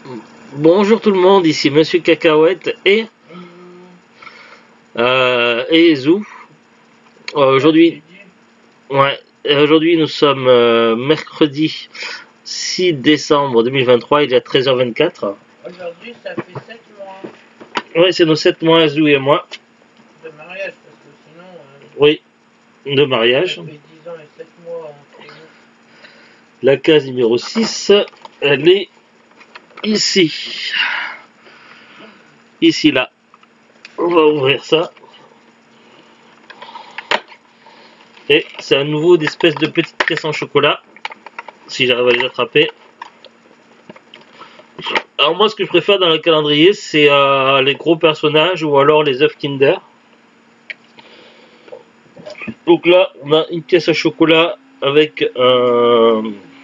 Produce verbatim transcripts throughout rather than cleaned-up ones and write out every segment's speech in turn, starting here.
Bonjour tout le monde, ici Monsieur Cacahuète et euh, et Zou. Euh, aujourd'hui, ouais, aujourd'hui nous sommes euh, mercredi six décembre deux mille vingt-trois, il est à treize heures vingt-quatre. Aujourd'hui, ça fait sept mois. Ouais, c'est nos sept mois, Zou et moi. De mariage, parce que sinon. Euh, oui, de mariage. Ça fait dix ans et sept mois entre nous. La case numéro six, elle est ici. Ici, là. On va ouvrir ça. Et c'est à nouveau d'espèces de petites pièces en chocolat. Si j'arrive à les attraper. Alors moi, ce que je préfère dans le calendrier, c'est euh, les gros personnages ou alors les œufs Kinder. Donc là, on a une pièce à chocolat avec un,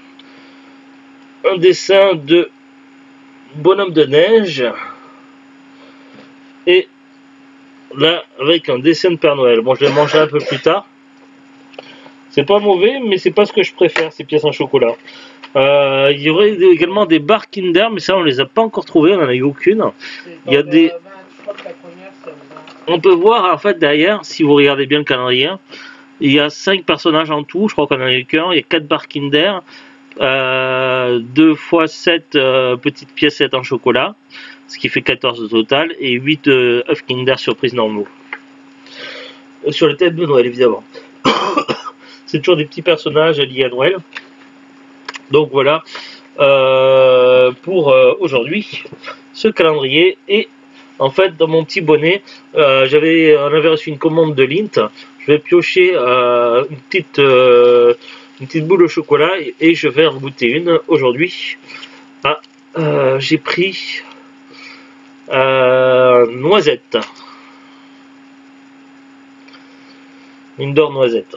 un dessin de bonhomme de neige. Et là, avec un dessin de Père Noël. Bon, je vais manger un peu plus tard. C'est pas mauvais, mais c'est pas ce que je préfère, ces pièces en chocolat. Euh, il y aurait également des barres Kinder, mais ça on les a pas encore trouvées, on en a eu aucune. Il y a des. On peut voir en fait derrière, si vous regardez bien le calendrier, il y a cinq personnages en tout. Je crois qu'on en a eu qu'un. Il y a quatre barres Kinder, euh, deux fois sept euh, petites piècettes en chocolat, ce qui fait quatorze au total, et huit euh, œufs Kinder surprise normaux. Euh, sur les têtes de Noël évidemment. C'est toujours des petits personnages liés à Noël. Donc voilà euh, pour euh, aujourd'hui ce calendrier. Et en fait dans mon petit bonnet euh, j'avais on avait reçu une commande de Lindt. Je vais piocher euh, une petite euh, une petite boule au chocolat et, et je vais en goûter une aujourd'hui. Ah, euh, j'ai pris euh, noisette, une d'or noisette.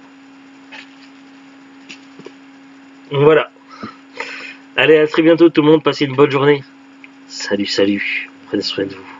Voilà. Allez, à très bientôt tout le monde, passez une bonne journée. Salut, salut. Prenez soin de vous.